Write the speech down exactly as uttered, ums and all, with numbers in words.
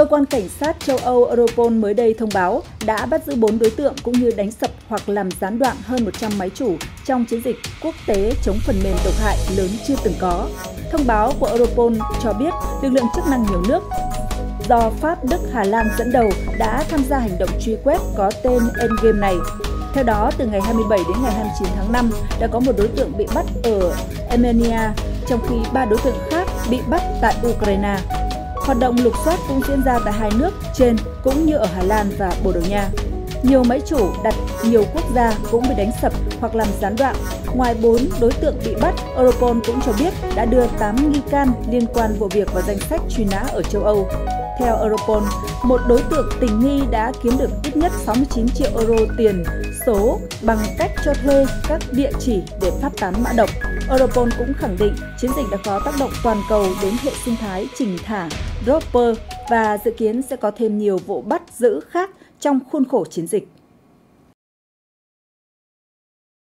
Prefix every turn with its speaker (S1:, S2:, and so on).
S1: Cơ quan Cảnh sát châu Âu Europol mới đây thông báo đã bắt giữ bốn đối tượng cũng như đánh sập hoặc làm gián đoạn hơn một trăm máy chủ trong chiến dịch quốc tế chống phần mềm độc hại lớn chưa từng có. Thông báo của Europol cho biết lực lượng chức năng nhiều nước do Pháp, Đức, Hà Lan dẫn đầu đã tham gia hành động truy quét có tên Endgame này. Theo đó, từ ngày hai mươi bảy đến ngày hai mươi chín tháng năm đã có một đối tượng bị bắt ở Armenia, trong khi ba đối tượng khác bị bắt tại Ukraine. Hoạt động lục soát cũng diễn ra tại hai nước trên cũng như ở Hà Lan và Bồ Đào Nha. Nhiều máy chủ đặt nhiều quốc gia cũng bị đánh sập hoặc làm gián đoạn. Ngoài bốn đối tượng bị bắt, Europol cũng cho biết đã đưa tám nghi can liên quan vụ việc vào danh sách truy nã ở châu Âu. Theo Europol, một đối tượng tình nghi đã kiếm được ít nhất sáu mươi chín triệu euro tiền số bằng cách cho thuê các địa chỉ để phát tán mã độc. Europol cũng khẳng định chiến dịch đã có tác động toàn cầu đến hệ sinh thái trình thả Dropper và dự kiến sẽ có thêm nhiều vụ bắt giữ khác trong khuôn khổ chiến dịch.